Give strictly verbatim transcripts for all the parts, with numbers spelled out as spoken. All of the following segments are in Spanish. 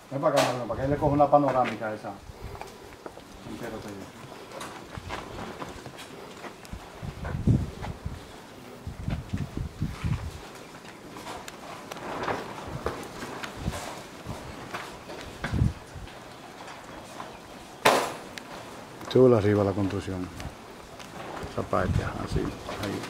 Ven para acá, para que él le coja una panorámica esa. Entero te digo. Chula arriba la construcción. Esa parte, así, ahí.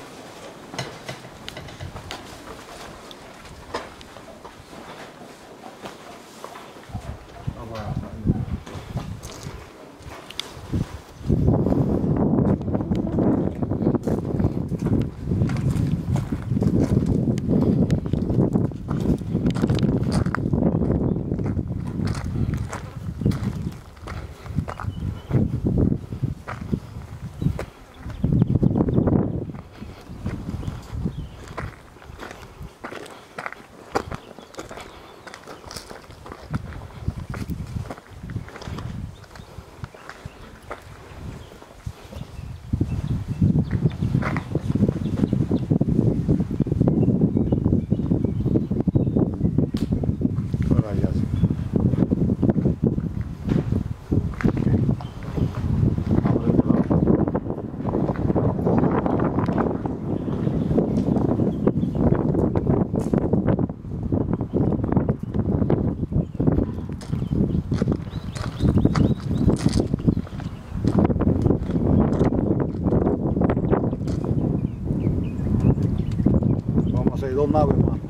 Vamos a hacer dos naves más.